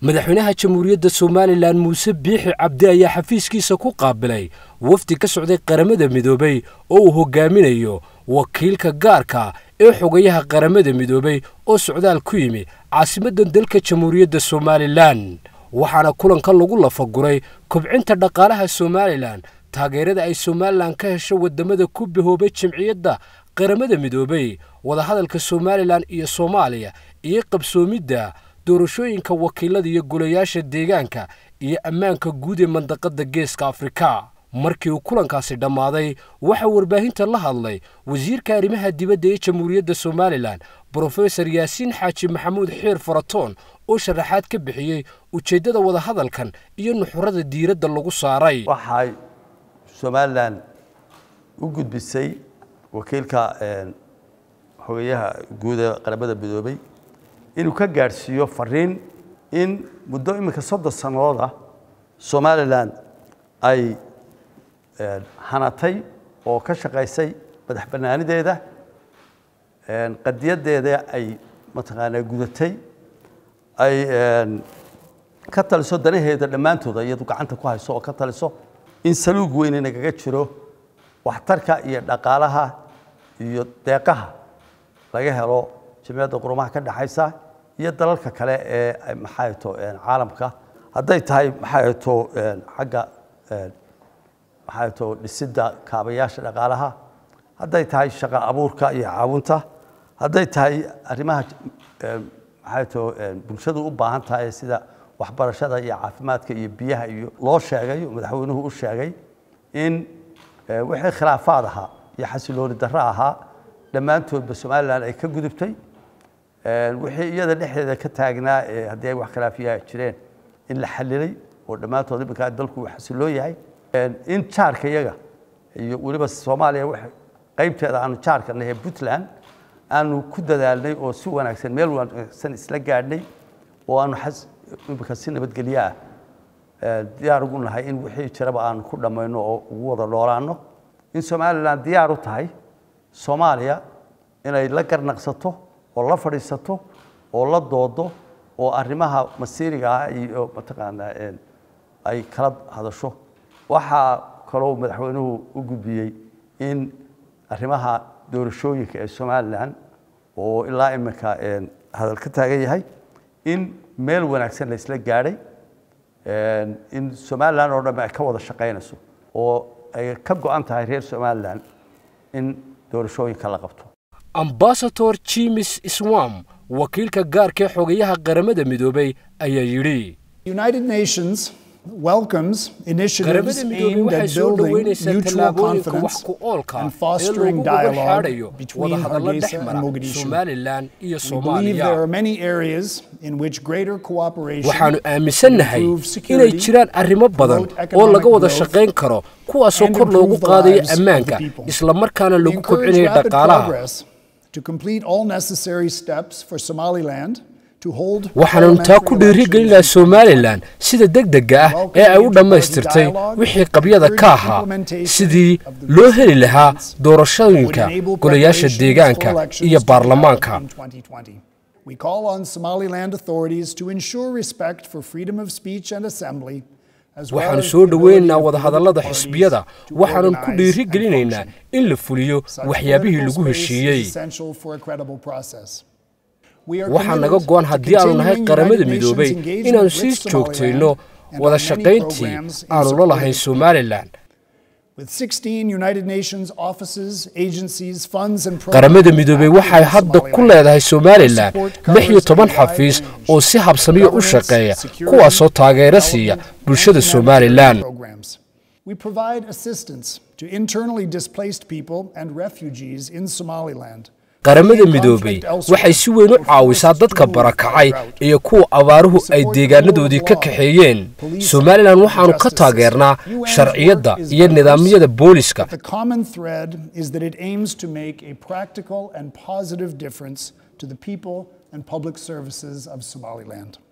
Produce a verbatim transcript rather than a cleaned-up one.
madaxweynaha jamhuuriyadda Soomaaliland Muuse Biixi Cabdi ayaa xafiiskiisa ku qaabilay wafdi ka socday qaramada midoobay oo uu hogaaminayo wakiilka gaarka ee xogayaha qaramada midoobay oo socdaal ku yimi caasimadda dalka jamhuuriyadda Soomaaliland waxaana kulanka lagu lafaguray kobcinta dhaqaalaha Soomaaliland taageerada ay Soomaaliland ka hesho wadamada ku bihoobay jamciyadda qaramada midoobay wada hadalka Soomaaliland iyo Soomaaliya iyo qabsoomidda doorashooyinka wakiilada iyo golayaasha deegaanka iyo ammaanka guud ee mandaqada Geeska Afrika markii uu kulankaasi dhamaaday waxa warbaahinta la hadlay wasiirka arrimaha dibadda ee jamhuuriyadda Soomaaliland Professor Yaasiin Xaaji Maxamuud Xiir Faratoon oo sharaxaad ka bixiyay ujeedada wada hadalkan iyo nuxurada diiradda lagu saaray waxay Soomaaliland u gudbisay wakiilka xogayaha guud ee qaramada midoobay inuu ka gaarsiiyo fariin in muddo imika soddon sanadood ah Soomaaliland ay hanatay oo ka shaqaysay madax banaanideeda qadiyadeeda ay mataqaanaa gudatay ay ka taliso danaheeda dhammaantood iyadu gacanta ku hayso oo ka taliso in saluug weyn inaga jiro waxtarka iyo dhaqaalaha iyo deeqaha laga helo jamciyadda qurumaha ka dhaxaysa iyo dalalka kale ee maxay to caalamka haday tahay maxay to xagga maxay to dhisidda kaabayaasha dhaqaalaha haday tahay shaqo abuurka iyo caawinta haday tahay arrimaha maxay to bulshadu u baahan tahay sida waxbarashada iyo caafimaadka iyo biyaha iyo loo sheegay madaxweynuhu u sheegay in wixii khilaafaad ahaa iyo xasilooni darro ahaa dhammaantoodba Soomaaliland ay ka gudubtay wixii iyada dhexdeeda ka taagnaa haddii ay wax khilaafiyaa jireen in la xalilay oo dhammaantood imika dalku uu xasiloo yahay in jaarka iyaga iyo waliba Soomaaliya wax qaybteeda aanu jaarka nahay Puntland aanu ku dadaalnay oo si wanaagsan meel wanaagsan isla gaadhnay oo aanu xas imika si nabadgelyo ah diyaar ugu nahay in wixii jiraba aan ku dhamayno oo ugu wada noolaano in Soomaaliland diyaar u tahay Soomaaliya inay la garnaqsato oo la fadhiisato oo la doodo oo arrimaha masiiriga ah iyo mataqaanaa ay kala hadasho waxa kaloo madaxweynuhu u gudbiyay in arrimaha doorashooyinka ee Soomaaliland oo ilaa imika hadal ka taagan yahay in meel wanaagsan la isla gaadhay in Soomaaliland oo dhan ay ka wada shaqeynayso oo ay ka go'an tahay reer Soomaaliland in doorashooyinka la qabto Ambassador James Iswam wakiilka gaarka xogayaha qaramada midoobay ayaa yiri United Nations welcomes initiatives aimed at building mutual confidence and fostering dialogue between Hargeisa and Mogadishu. We believe there are many areas in which greater cooperation waxaanu aaminsanahay inay jiraan arrimo badan oo laga wada shaqeyn karo kuwaas oo kor loogu qaadayo ammaanka isla markaana lagu kobcinayo dhaqaalaha to complete all necessary steps for Somaliland waxaanu taa ku dhiirigelinayaa Soomaaliland sida degdega ah ee ay u dhamaystirtay wixii qabyada ka ahaa sidii loo heli lahaa doorashooyinka golayaasha deegaanka iyo baarlamaanka We call on Somaliland authorities to ensure respect for freedom of speech and assembly waxaanu soo dhaweynaynaa wada hadallada xisbiyada waxaanu ku dhiirigelinaynaa in la fuliyo waxyaabihii lagu heshiiyey waxaan naga go'an haddii aanu nahay qaramada midoobay inaanu sii joogtayno wada shaqayntii aanu la lahayn Soomaaliland qaramada midoobay waxay hadda ku leedahay Soomaaliland lix iyo toban xafiis oo si habsamiyo u shaqeeya kuwaasoo taageero siiya bulshada Soomaaliland We provide assistance to internally displaced people and refugees in Somaliland. qaramada midoobay waxay si weyn u caawisaa dadka barakacay iyo kuwa abaaruhu ay deegaanadoodii ka kaxeeyeen Soomaaliland waxaanu ka taageernaa sharciyada iyo nidaamyada booliska The common thread is that it aims to make a practical and positive difference to the people and public services of Somaliland.